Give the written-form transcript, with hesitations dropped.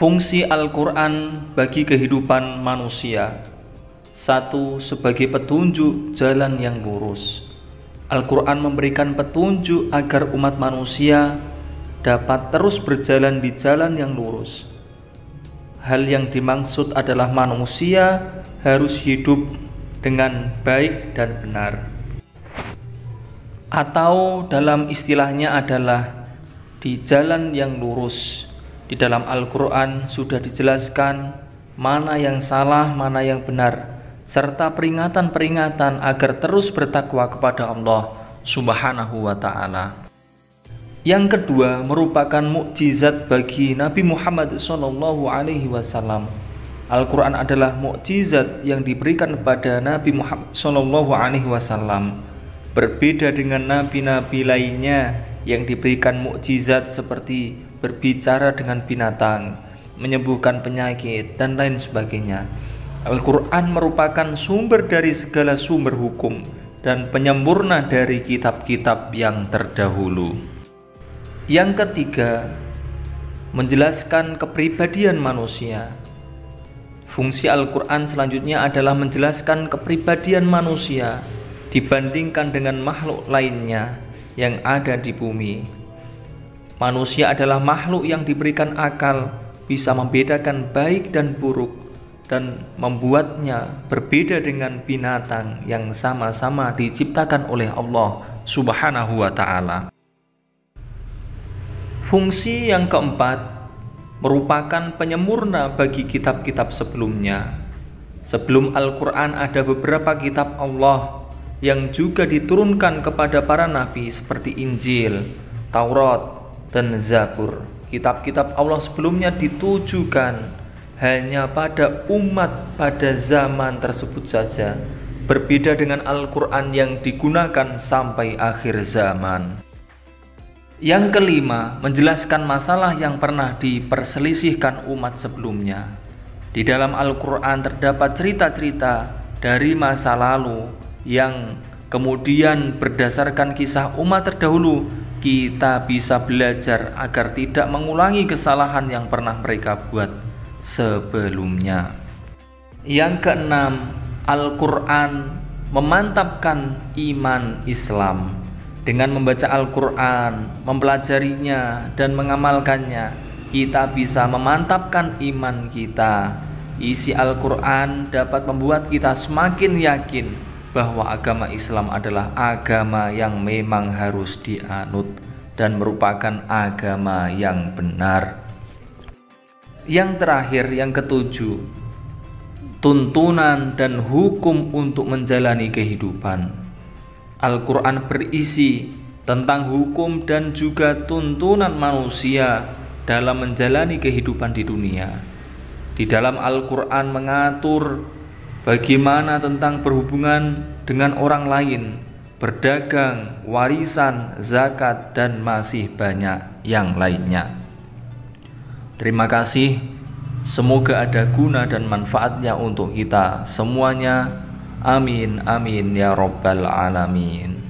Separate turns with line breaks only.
Fungsi Al-Quran bagi kehidupan manusia. 1. Sebagai petunjuk jalan yang lurus. Al-Quran memberikan petunjuk agar umat manusia dapat terus berjalan di jalan yang lurus. Hal yang dimaksud adalah manusia harus hidup dengan baik dan benar. Atau dalam istilahnya adalah di jalan yang lurus. Di dalam Al-Quran sudah dijelaskan mana yang salah, mana yang benar, serta peringatan-peringatan agar terus bertakwa kepada Allah Subhanahu wa Ta'ala. Yang kedua, merupakan mukjizat bagi Nabi Muhammad SAW. Al-Quran adalah mukjizat yang diberikan kepada Nabi Muhammad SAW. Berbeda dengan nabi-nabi lainnya yang diberikan mukjizat seperti berbicara dengan binatang, menyembuhkan penyakit, dan lain sebagainya. Al-Quran merupakan sumber dari segala sumber hukum dan penyempurna dari kitab-kitab yang terdahulu. Yang ketiga, menjelaskan kepribadian manusia. Fungsi Al-Quran selanjutnya adalah menjelaskan kepribadian manusia dibandingkan dengan makhluk lainnya yang ada di bumi. Manusia adalah makhluk yang diberikan akal, bisa membedakan baik dan buruk, dan membuatnya berbeda dengan binatang yang sama-sama diciptakan oleh Allah Subhanahu wa Ta'ala. Fungsi yang keempat merupakan penyempurna bagi kitab-kitab sebelumnya. Sebelum Al-Quran ada beberapa kitab Allah yang juga diturunkan kepada para nabi seperti Injil, Taurat, dan Zabur. Kitab-kitab Allah sebelumnya ditujukan hanya pada umat pada zaman tersebut saja, berbeda dengan Al-Quran yang digunakan sampai akhir zaman. Yang kelima, menjelaskan masalah yang pernah diperselisihkan umat sebelumnya. Di dalam Al-Quran terdapat cerita-cerita dari masa lalu yang kemudian berdasarkan kisah umat terdahulu kita bisa belajar agar tidak mengulangi kesalahan yang pernah mereka buat sebelumnya. Yang keenam, Al-Quran memantapkan iman Islam. Dengan membaca Al-Quran, mempelajarinya, dan mengamalkannya, kita bisa memantapkan iman kita. Isi Al-Quran dapat membuat kita semakin yakin bahwa agama Islam adalah agama yang memang harus dianut dan merupakan agama yang benar. Yang terakhir, yang ketujuh, tuntunan dan hukum untuk menjalani kehidupan. Al-Quran berisi tentang hukum dan juga tuntunan manusia dalam menjalani kehidupan di dunia. Di dalam Al-Quran mengatur bagaimana tentang berhubungan dengan orang lain, berdagang, warisan, zakat, dan masih banyak yang lainnya. Terima kasih. Semoga ada guna dan manfaatnya untuk kita semuanya. Amin, amin, ya Rabbal Alamin.